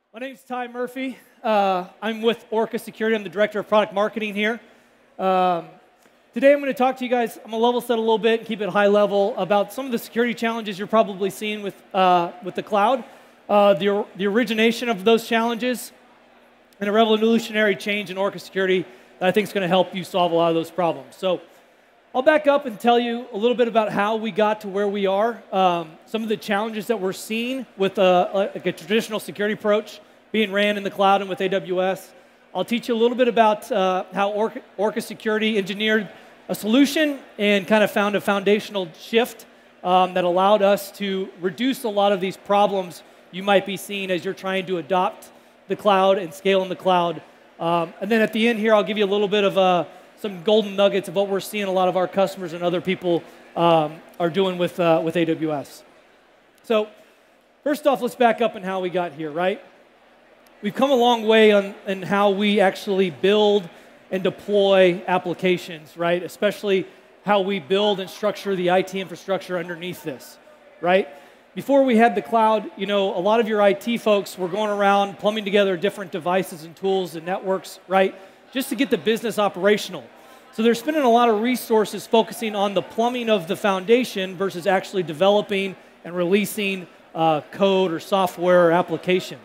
My name's Ty Murphy. I'm with Orca Security. I'm the Director of Product Marketing here. Today I'm going to talk to you guys, I'm going to level set a little bit and keep it high level about some of the security challenges you're probably seeing with the cloud, the origination of those challenges, and a revolutionary change in Orca Security that I think is going to help you solve a lot of those problems. So I'll back up and tell you a little bit about how we got to where we are, some of the challenges that we're seeing with a traditional security approach being ran in the cloud and with AWS. I'll teach you a little bit about how Orca Security engineered a solution and kind of found a foundational shift that allowed us to reduce a lot of these problems you might be seeing as you're trying to adopt the cloud and scale in the cloud. And then at the end here, I'll give you a little bit of some golden nuggets of what we're seeing a lot of our customers and other people are doing with AWS. So first off, let's back up in how we got here, right? We've come a long way in how we actually build and deploy applications, right? Especially how we build and structure the IT infrastructure underneath this, right? Before we had the cloud, you know, a lot of your IT folks were going around plumbing together different devices and tools and networks, right? Just to get the business operational. So they're spending a lot of resources focusing on the plumbing of the foundation versus actually developing and releasing code or software or applications.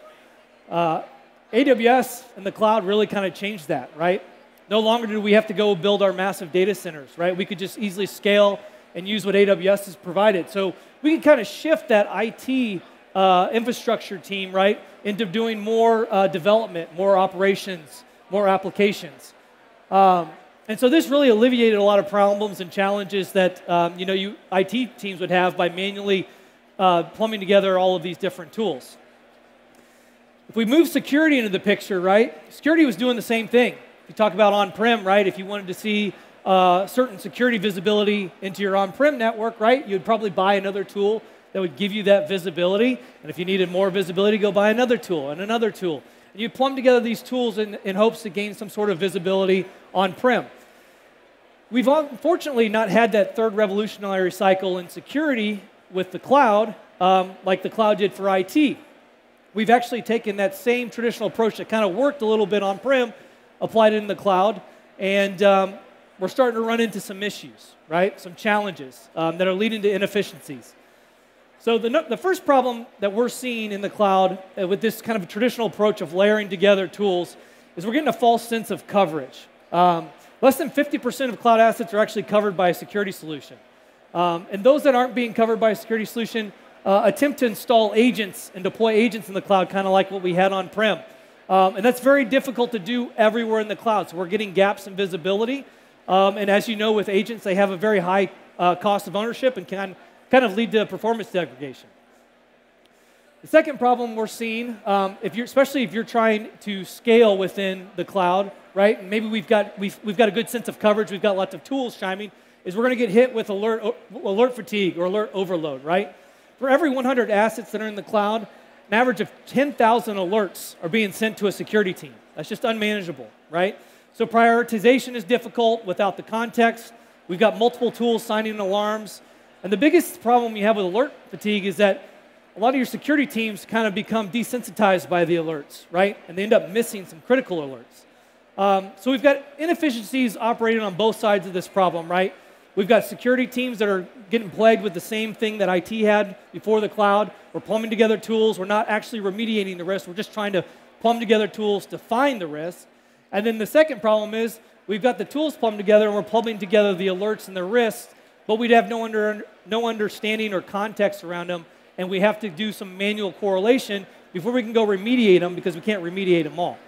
AWS and the cloud really kind of changed that, right? No longer do we have to go build our massive data centers, right? We could just easily scale and use what AWS has provided. So we can kind of shift that IT infrastructure team, right, into doing more development, more operations, more applications. And so this really alleviated a lot of problems and challenges that you IT teams would have by manually plumbing together all of these different tools. If we move security into the picture, right, security was doing the same thing. If you talk about on-prem, right, if you wanted to see certain security visibility into your on-prem network, right, you'd probably buy another tool that would give you that visibility. And if you needed more visibility, go buy another tool and another tool. And you plumb together these tools in hopes to gain some sort of visibility on-prem. We've unfortunately not had that third revolutionary cycle in security with the cloud like the cloud did for IT. We've actually taken that same traditional approach that kind of worked a little bit on-prem, applied it in the cloud, and we're starting to run into some issues, right? Some challenges that are leading to inefficiencies. So the first problem that we're seeing in the cloud with this kind of traditional approach of layering together tools is we're getting a false sense of coverage. Less than 50% of cloud assets are actually covered by a security solution. And those that aren't being covered by a security solution attempt to install agents and deploy agents in the cloud, kind of like what we had on-prem. And that's very difficult to do everywhere in the cloud. So we're getting gaps in visibility. And as you know, with agents, they have a very high cost of ownership and can kind of lead to performance degradation. The second problem we're seeing, especially if you're trying to scale within the cloud, right? And maybe we've got a good sense of coverage, we've got lots of tools chiming, is we're going to get hit with alert fatigue or alert overload, right? For every 100 assets that are in the cloud, an average of 10,000 alerts are being sent to a security team. That's just unmanageable, right? So prioritization is difficult without the context. We've got multiple tools signing alarms. And the biggest problem you have with alert fatigue is that a lot of your security teams kind of become desensitized by the alerts, right? And they end up missing some critical alerts. So we've got inefficiencies operating on both sides of this problem, right? We've got security teams that are getting plagued with the same thing that IT had before the cloud. We're plumbing together tools. We're not actually remediating the risk. We're just trying to plumb together tools to find the risk. And then the second problem is we've got the tools plumbed together and we're plumbing together the alerts and the risks, but we'd have no understanding or context around them, and we have to do some manual correlation before we can go remediate them because we can't remediate them all.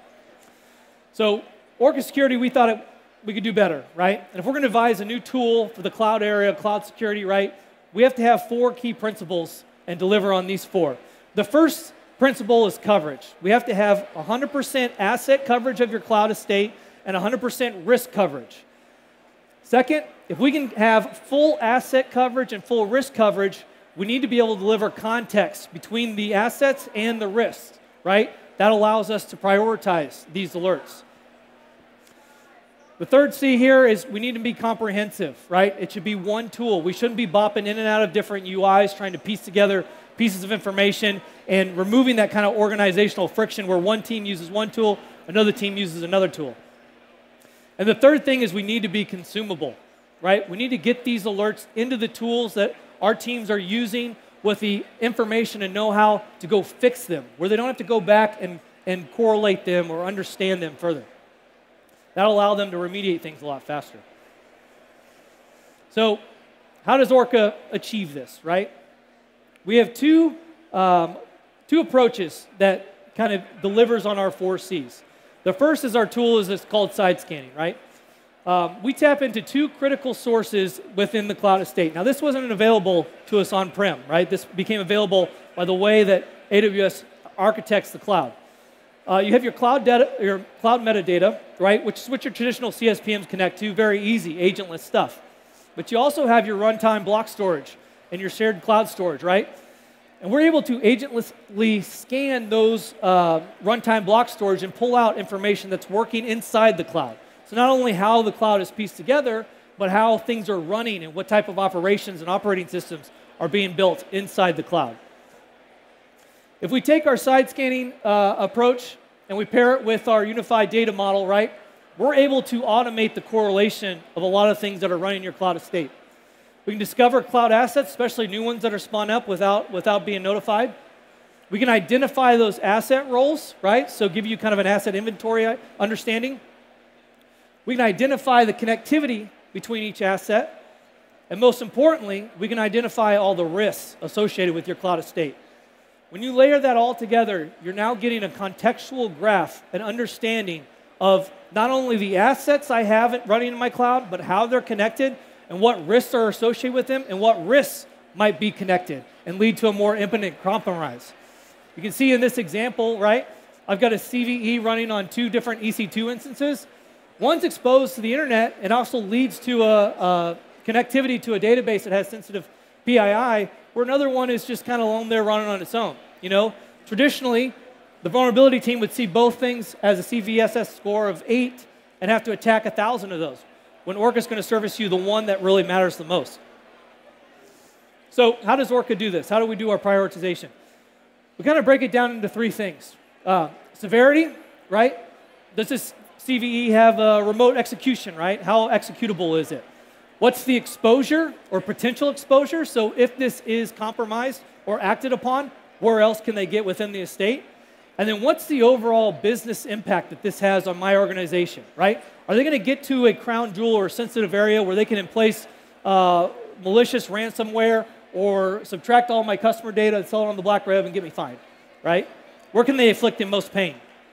So Orca Security, we thought we could do better, right? And if we're going to devise a new tool for the cloud area, cloud security, right, we have to have 4 key principles and deliver on these 4. The first principle is coverage. We have to have 100% asset coverage of your cloud estate and 100% risk coverage. Second, if we can have full asset coverage and full risk coverage, we need to be able to deliver context between the assets and the risks, right? That allows us to prioritize these alerts. The third C here is we need to be comprehensive, right? It should be one tool. We shouldn't be bopping in and out of different UIs trying to piece together pieces of information and removing that kind of organizational friction where one team uses one tool, another team uses another tool. And the third thing is we need to be consumable, right? We need to get these alerts into the tools that our teams are using with the information and know-how to go fix them, where they don't have to go back and correlate them or understand them further. That'll allow them to remediate things a lot faster. So how does Orca achieve this, right? We have two approaches that kind of delivers on our 4 Cs. The first is our tool is called side scanning, right? We tap into 2 critical sources within the cloud estate. Now, this wasn't available to us on-prem, right? This became available by the way that AWS architects the cloud. You have your cloud metadata, right, which is what your traditional CSPMs connect to, very easy, agentless stuff. But you also have your runtime block storage and your shared cloud storage, right? And we're able to agentlessly scan those runtime block storage and pull out information that's working inside the cloud. So not only how the cloud is pieced together, but how things are running and what type of operations and operating systems are being built inside the cloud. If we take our side scanning approach and we pair it with our unified data model, right, we're able to automate the correlation of a lot of things that are running your cloud estate. We can discover cloud assets, especially new ones that are spun up without being notified. We can identify those asset roles, right, so give you kind of an asset inventory understanding. We can identify the connectivity between each asset. And most importantly, we can identify all the risks associated with your cloud estate. When you layer that all together, you're now getting a contextual graph, an understanding of not only the assets I have running in my cloud, but how they're connected and what risks are associated with them and what risks might be connected and lead to a more imminent compromise. You can see in this example, right, I've got a CVE running on 2 different EC2 instances. One's exposed to the internet and also leads to a connectivity to a database that has sensitive PII, where another one is just kind of alone there running on its own. You know, traditionally, the vulnerability team would see both things as a CVSS score of 8 and have to attack 1,000 of those, when Orca's going to service you the one that really matters the most. So how does Orca do this? How do we do our prioritization? We kind of break it down into 3 things. Severity, right? Does this CVE have a remote execution, right? How executable is it? What's the exposure or potential exposure? So if this is compromised or acted upon, where else can they get within the estate? And then what's the overall business impact that this has on my organization, right? Are they going to get to a crown jewel or sensitive area where they can place malicious ransomware or subtract all my customer data and sell it on the black web and get me fined, right? Where can they inflict the most pain?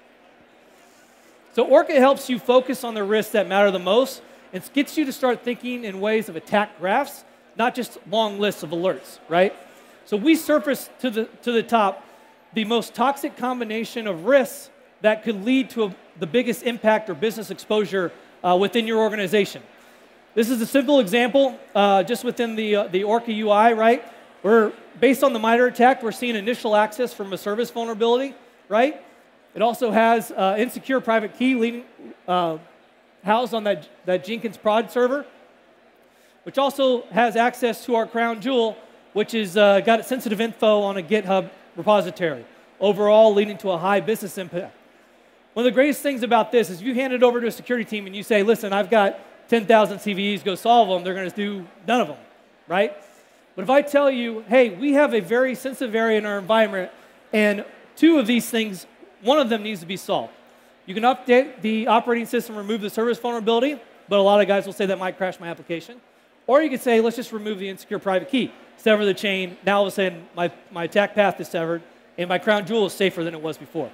So Orca helps you focus on the risks that matter the most and gets you to start thinking in ways of attack graphs, not just long lists of alerts, right? So we surface to the top the most toxic combination of risks that could lead to the biggest impact or business exposure within your organization. This is a simple example just within the Orca UI, right? We're, based on the MITRE attack, we're seeing initial access from a service vulnerability, right? It also has insecure private key housed on that Jenkins prod server, which also has access to our crown jewel, which is got sensitive info on a GitHub repository, overall leading to a high business impact. One of the greatest things about this is if you hand it over to a security team and you say, listen, I've got 10,000 CVEs, go solve them, they're going to do none of them, right? But if I tell you, hey, we have a very sensitive area in our environment, and 2 of these things, one of them needs to be solved. You can update the operating system, remove the service vulnerability, but a lot of guys will say that might crash my application. Or you could say, let's just remove the insecure private key, sever the chain. Now all of a sudden, my attack path is severed, and my crown jewel is safer than it was before.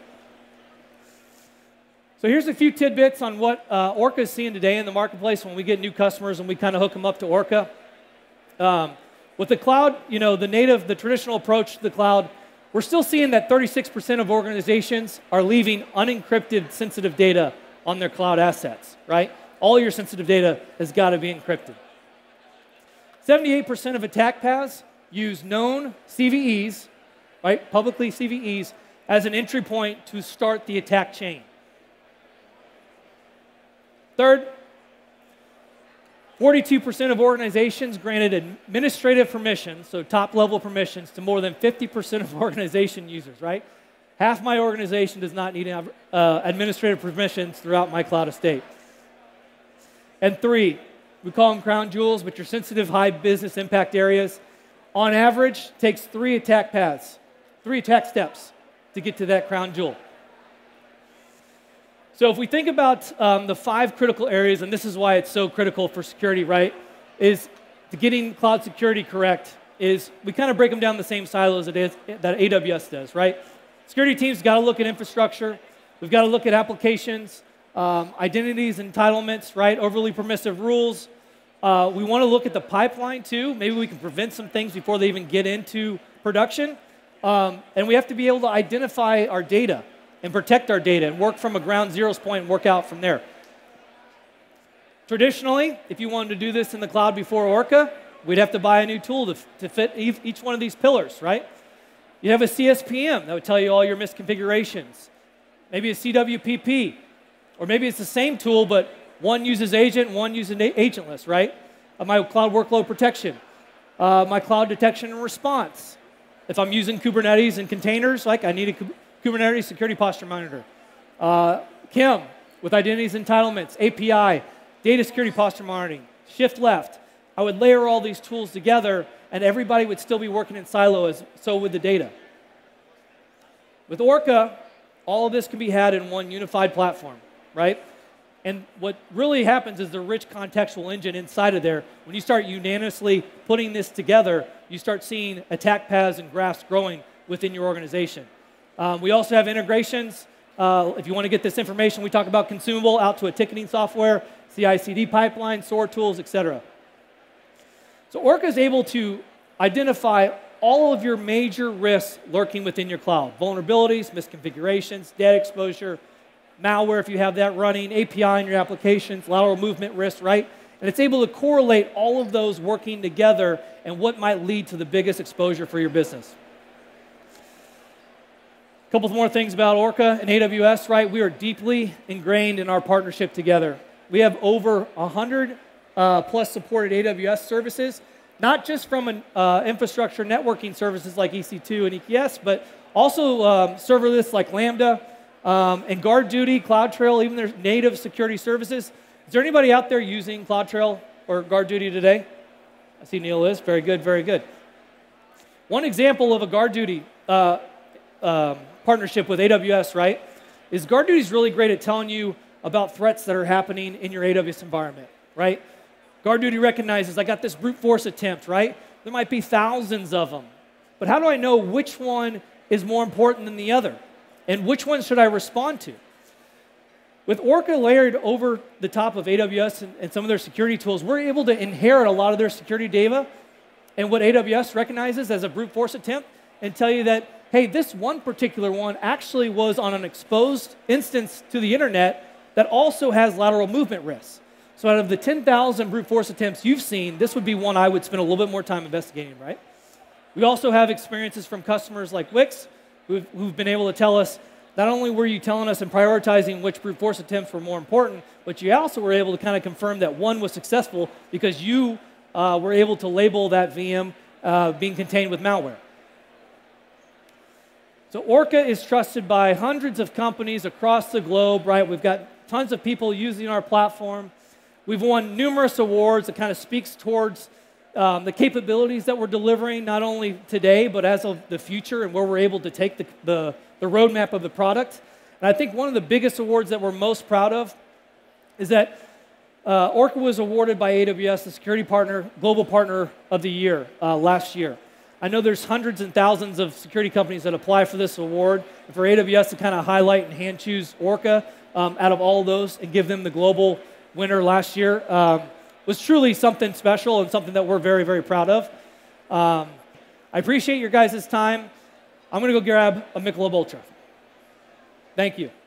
So here's a few tidbits on what Orca is seeing today in the marketplace when we get new customers and we kind of hook them up to Orca. With the cloud, you know, the traditional approach to the cloud, we're still seeing that 36% of organizations are leaving unencrypted sensitive data on their cloud assets, right? All your sensitive data has got to be encrypted. 78% of attack paths use known CVEs, right, publicly CVEs, as an entry point to start the attack chain. Third, 42% of organizations granted administrative permissions, so top-level permissions, to more than 50% of organization users, right? Half my organization does not need administrative permissions throughout my cloud estate. And 3, we call them crown jewels, but your sensitive high business impact areas, on average, takes 3 attack paths, 3 attack steps to get to that crown jewel. So if we think about the 5 critical areas, and this is why it's so critical for security, right, is to getting cloud security correct, is we kind of break them down the same silos that AWS does, right? Security teams got to look at infrastructure. We've got to look at applications, identities, entitlements, right? Overly permissive rules. We want to look at the pipeline too. Maybe we can prevent some things before they even get into production. And we have to be able to identify our data and protect our data and work from a ground zeros point and work out from there. Traditionally, if you wanted to do this in the cloud before Orca, we'd have to buy a new tool to fit each one of these pillars, right? You have a CSPM that would tell you all your misconfigurations. Maybe a CWPP, or maybe it's the same tool, but one uses agent, one uses agentless, right? My cloud workload protection, my cloud detection and response. If I'm using Kubernetes and containers, like I need a Kubernetes security posture monitor. KIM with identities entitlements, API, data security posture monitoring, shift left. I would layer all these tools together and everybody would still be working in silos, so would the data. With Orca, all of this can be had in one unified platform, right? And what really happens is the rich contextual engine inside of there, when you start unanimously putting this together, you start seeing attack paths and graphs growing within your organization. We also have integrations. If you want to get this information, we talk about consumable out to a ticketing software, CI/CD pipeline, SOAR tools, etc. So Orca is able to identify all of your major risks lurking within your cloud. Vulnerabilities, misconfigurations, data exposure, malware if you have that running, API in your applications, lateral movement risk, right? And it's able to correlate all of those working together and what might lead to the biggest exposure for your business. A couple more things about Orca and AWS, right? We are deeply ingrained in our partnership together. We have over 100 plus supported AWS services, not just from infrastructure networking services like EC2 and EKS, but also serverless like Lambda, and GuardDuty, CloudTrail, even their native security services. Is there anybody out there using CloudTrail or GuardDuty today? I see Neil is. Very good, very good. One example of a GuardDuty partnership with AWS, right, is GuardDuty is really great at telling you about threats that are happening in your AWS environment, right? GuardDuty recognizes I got this brute force attempt, right? There might be thousands of them. But how do I know which one is more important than the other? And which one should I respond to? With Orca layered over the top of AWS and some of their security tools, we're able to inherit a lot of their security data and what AWS recognizes as a brute force attempt and tell you that, hey, this one particular one actually was on an exposed instance to the internet that also has lateral movement risks. So out of the 10,000 brute force attempts you've seen, this would be one I would spend a little bit more time investigating, right? We also have experiences from customers like Wix who've been able to tell us, not only were you telling us and prioritizing which brute force attempts were more important, but you also were able to kind of confirm that one was successful because you were able to label that VM being contained with malware. So Orca is trusted by hundreds of companies across the globe, right? We've got tons of people using our platform. We've won numerous awards that kind of speaks towards the capabilities that we're delivering, not only today, but as of the future and where we're able to take the roadmap of the product. And I think one of the biggest awards that we're most proud of is that Orca was awarded by AWS the Security Partner, Global Partner of the Year last year. I know there's hundreds and thousands of security companies that apply for this award. And for AWS to kind of highlight and hand choose Orca out of all of those and give them the global winner last year was truly something special and something that we're very, very proud of. I appreciate your guys' time. I'm going to go grab a Michelob Ultra. Thank you.